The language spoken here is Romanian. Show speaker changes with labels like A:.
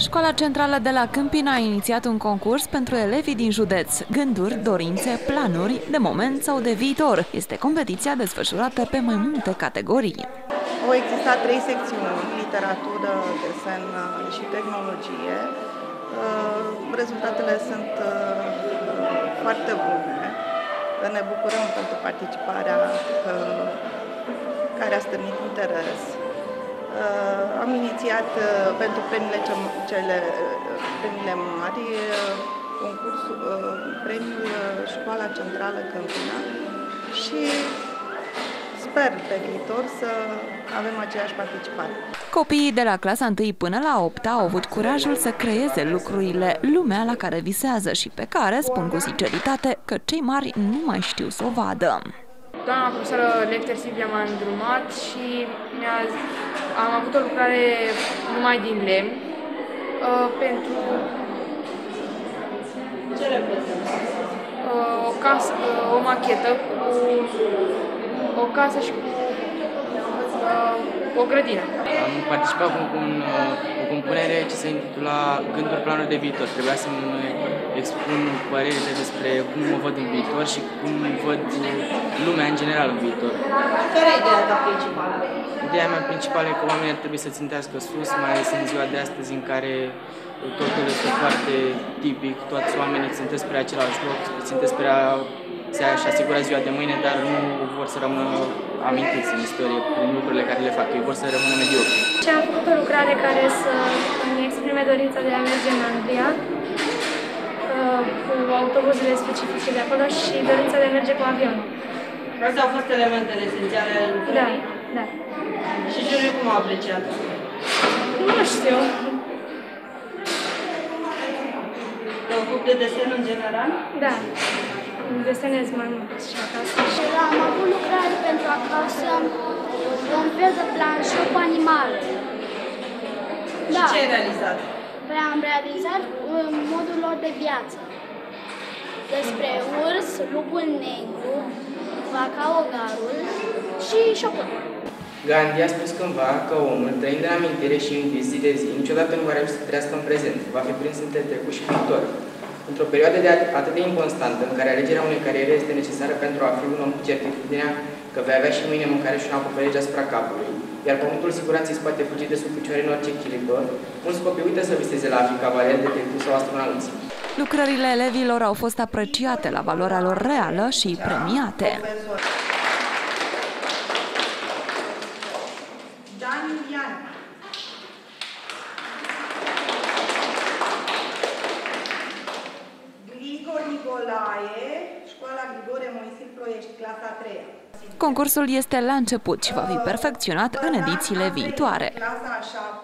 A: Școala Centrală de la Câmpina a inițiat un concurs pentru elevii din județ. Gânduri, dorințe, planuri, de moment sau de viitor. Este competiția desfășurată pe mai multe categorii.
B: Au existat 3 secțiuni, literatură, desen și tehnologie. Rezultatele sunt foarte bune. Ne bucurăm pentru participarea care a stârnit interes. Am inițiat pentru premiile mari premiul Școala Centrală Câmpina și sper pe viitor să avem aceeași participare.
A: Copiii de la clasa 1 până la 8 au avut curajul să creeze lucrurile, lumea la care visează și pe care spun cu sinceritate că cei mari nu mai știu să o vadă.
C: Doamna profesoră lector Silvia m-a îndrumat și am avut o lucrare numai din lemn pentru o casă, o machetă cu o casă și cu o grădină.
D: Am participat cu o compunere ce se intitula Gânduri, planuri de viitor. Trebuia să mă expun părerile despre cum mă văd în viitor și cum văd lumea în general în viitor.
E: Care e ideea ta principală?
D: Ideea mea principală e că oamenii trebuie să țintească sus, mai ales în ziua de astăzi în care totul este foarte tipic, toți oamenii țintesc spre același loc, țintesc spre a-și asigura ziua de mâine, dar nu vor să rămână amintiți în istorie prin lucrurile care le fac, ei vor să rămână mediocri.
F: Și am făcut o lucrare care să îmi exprime dorința de a merge în Anglia cu autobuzele specifice de acolo și dorința de a merge cu avionul.
E: Astea au fost elementele esențiale ale lucrării?
F: Da.
E: Și juriul cum a apreciat?
F: Nu știu.
E: Te ocupi de desen în general?
F: Da. Desenez mai mult și acasă.
G: Am avut lucrare pentru acasă, un fel de planșă cu animale.
E: Și ce ai realizat?
G: Păi am realizat modul lor de viață. Despre urs, lupul negru, vaca ogarul și șocolul.
D: Gandhi a spus cândva că omul, trăind în amintire și în vis zi de zi, niciodată nu va reuși să trăiască în prezent, va fi prins între trecut și viitor. Într-o perioadă atât de inconstantă, în care alegerea unei cariere este necesară pentru a fi un om cu certitudinea că vei avea și mâine mâncare și un acoperiș asupra capului, iar pământul siguranței îți poate fugi de sub picioare în orice chilitor, mulți copii uită să viseze la a fi cavalier, detectiv sau astronauți.
A: Lucrările elevilor au fost apreciate la valoarea lor reală și premiate.
B: Școala Grigore Moisil Ploiești, clasa 3.
A: Concursul este la început și va fi perfecționat în edițiile viitoare.
B: Clasa 7.